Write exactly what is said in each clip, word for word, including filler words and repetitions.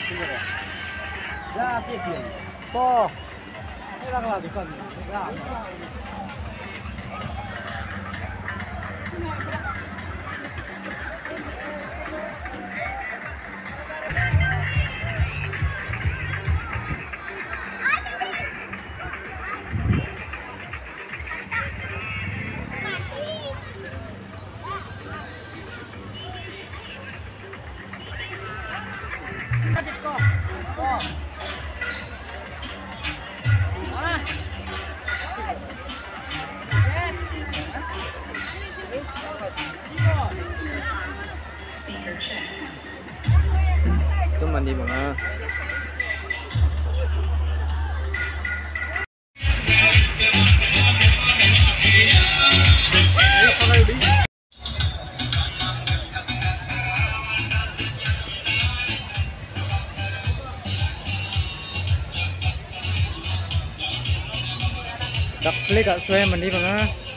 Ya sih dia. So, ini lang lagi kan. Ya. Itu mandi mga. Dakli kak suai mandi mga.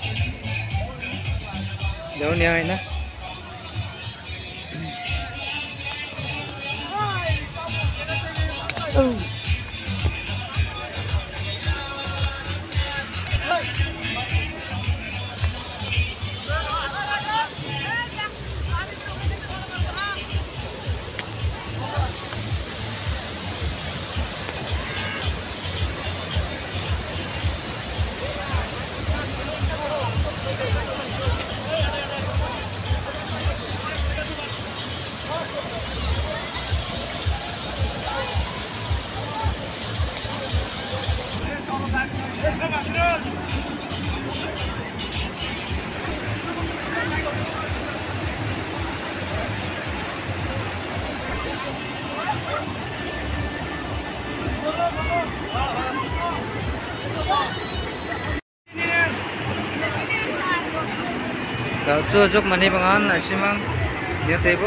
Jauh ni ay na. Oh. Sujuk mandi pangan asimang dia tebo.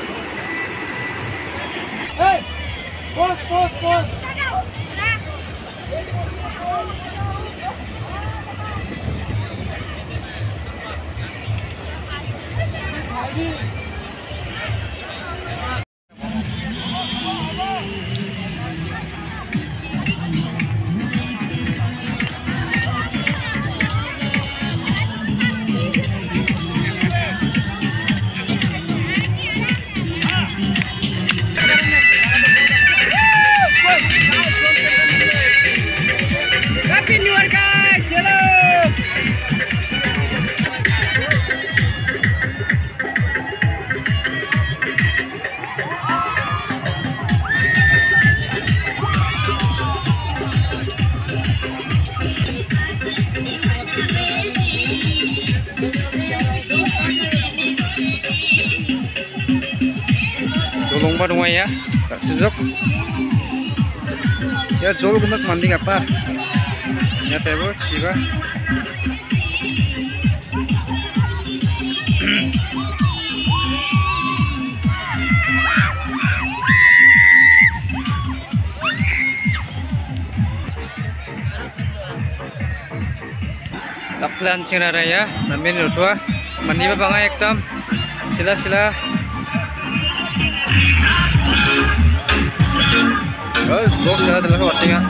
Hey, pos pos pos. Tolong bantu ya, tak sujuk. Ya jol kendak mandi apa? Ya tebo siapa? Taklan cina raya, namin lutua, mandi ba bangay ekdam, sila sila. Oh, sok sila talaga watinga.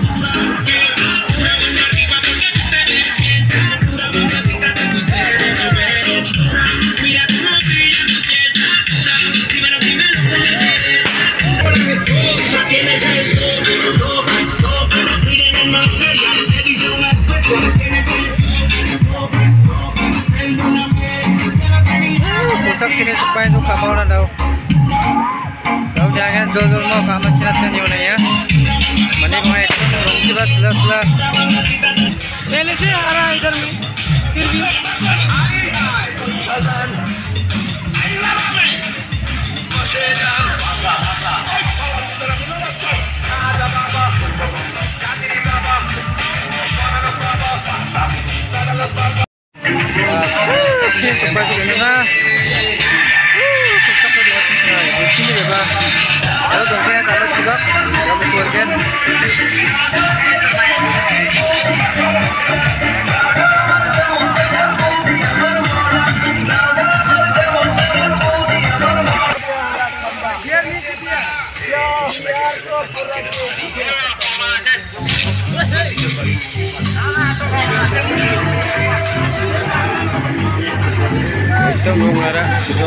Pusat sini supaya suka mau na daw. Daw jangan jol-jol mau kamu sinat sini mana ya. Mani mau ekor rong sibat sila sila. Pele se arah इधर में फिर भी sampai sini nah. Pusat di atas sini. Sini ya, Bang. Kalau dongknya kalau sibak, kalau keluarga. Biar nih dia. Yo. Itu ngomara,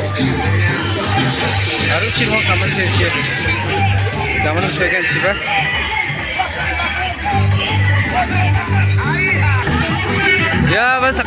harus sih mau kamu sih sih, zaman itu kan sih pak. Ya bas.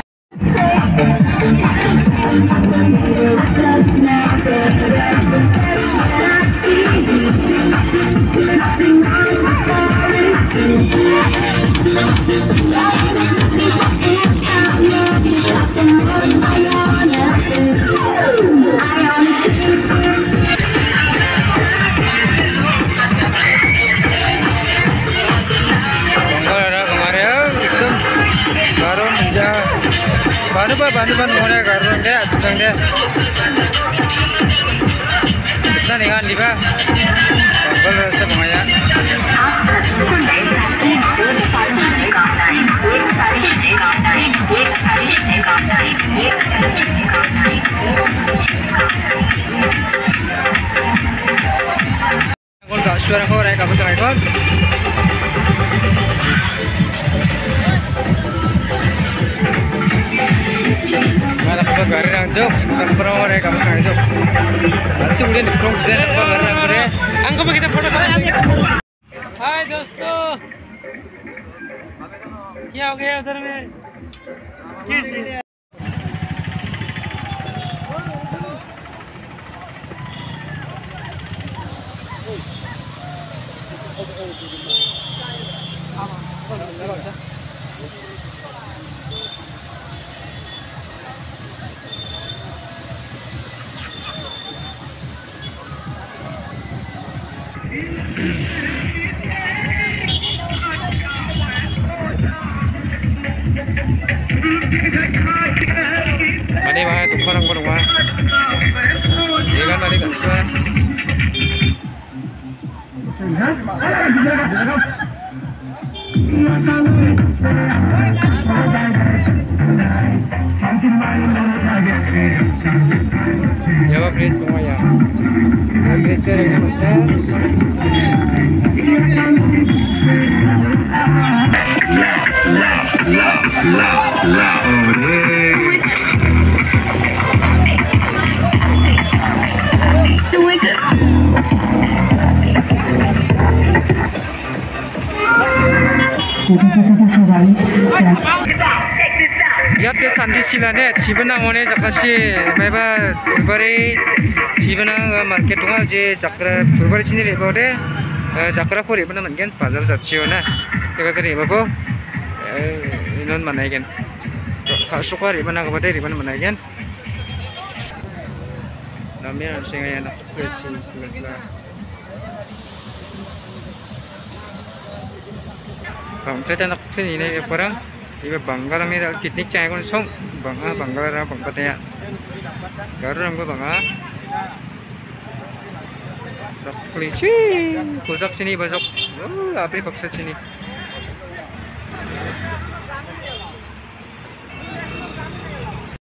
Banu ba banu ban mone garun de achang de na ni gan diba bangkal rasa bangaya kon ka suara ko rai ka basang kon gari ranjau, bukan pernah orang kamu ranjau. Nanti udah diprong jen apa barang bere. Angko kita foto kalian. Hai दोस्तों, क्या हो गया उधर में? किस? Mani mah tuh orang berumah, ini kan mani kasih. Ya pak please semua ya, please share ini mas. Lihat deh sandi silane, cibana mone jakasi, meba berbari cibana market tunga je jakra berbari sini lepo deh, jakra kori mana mungkin pasar jatuh na, kita kiri babo, inon mana ikan, suka mana kepada mana mana ikan, namanya singa yang nak besi sila-sila. Kita nak sini ni orang. Iba bangga ni dah kitnik cai kon song bangga bangga ra bangga tanya garu rambo bangga rak polisi kusak sini basok oh api paksa sini